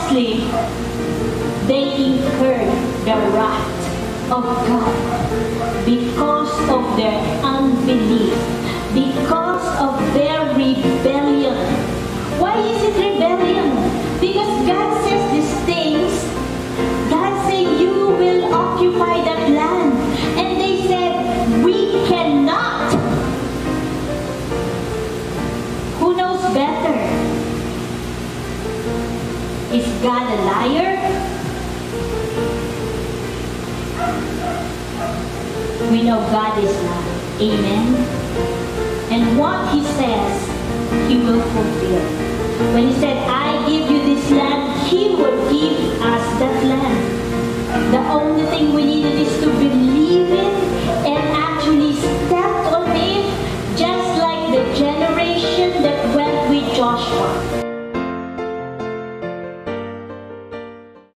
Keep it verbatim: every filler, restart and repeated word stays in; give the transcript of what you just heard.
honestly, they incurred the wrath of God because of their unbelief, because of their rebellion. Why is it rebellion? Because God says these things. God said, you will occupy that land. And they said, we cannot. Who knows better? Is God a liar? We know God is not. Amen? And what He says, He will fulfill. When He said, I give you this land